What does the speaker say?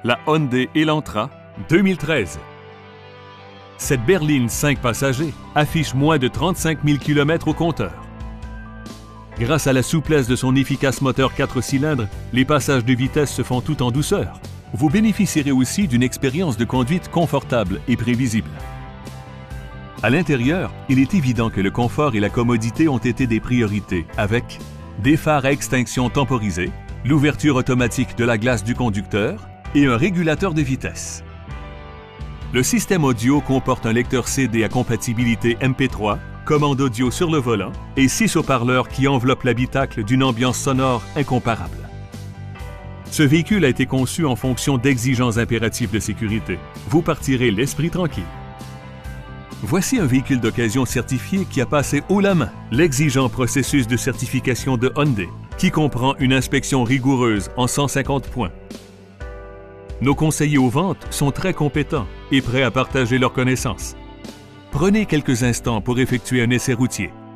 la Hyundai Elantra 2013. Cette berline 5 passagers affiche moins de 35 000 km au compteur. Grâce à la souplesse de son efficace moteur 4 cylindres, les passages de vitesse se font tout en douceur. Vous bénéficierez aussi d'une expérience de conduite confortable et prévisible. À l'intérieur, il est évident que le confort et la commodité ont été des priorités avec des phares à extinction temporisée, l'ouverture automatique de la glace du conducteur et un régulateur de vitesse. Le système audio comporte un lecteur CD à compatibilité MP3, commande audio sur le volant et 6 haut-parleurs qui enveloppent l'habitacle d'une ambiance sonore incomparable. Ce véhicule a été conçu en fonction d'exigences impératives de sécurité. Vous partirez l'esprit tranquille. Voici un véhicule d'occasion certifié qui a passé haut la main l'exigeant processus de certification de Hyundai, qui comprend une inspection rigoureuse en 150 points. Nos conseillers aux ventes sont très compétents et prêts à partager leurs connaissances. Prenez quelques instants pour effectuer un essai routier.